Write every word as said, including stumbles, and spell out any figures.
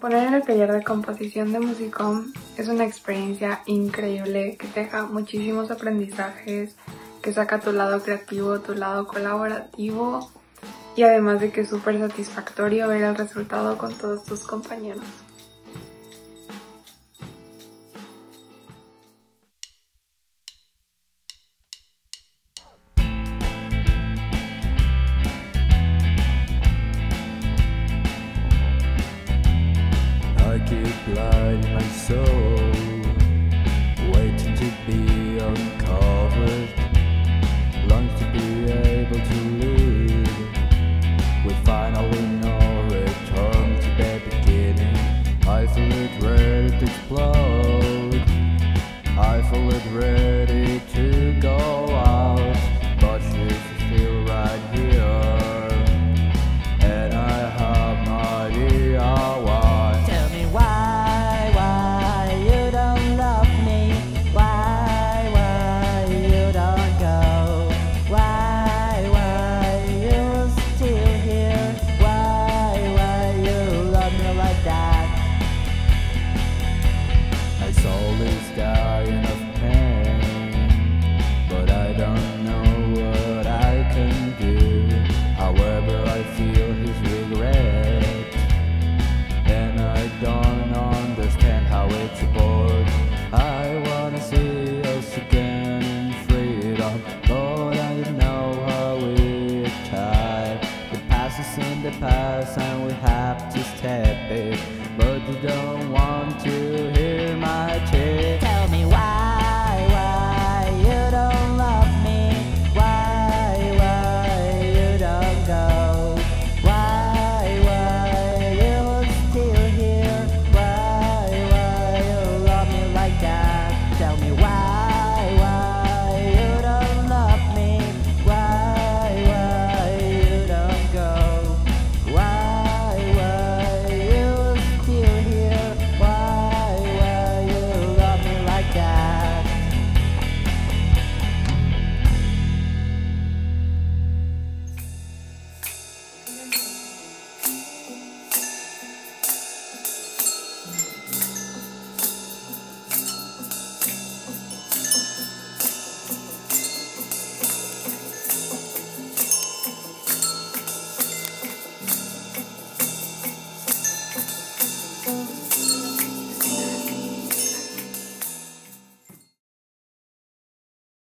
Poner en el taller de composición de Musicom es una experiencia increíble que te deja muchísimos aprendizajes, que saca tu lado creativo, tu lado colaborativo y además de que es súper satisfactorio ver el resultado con todos tus compañeros.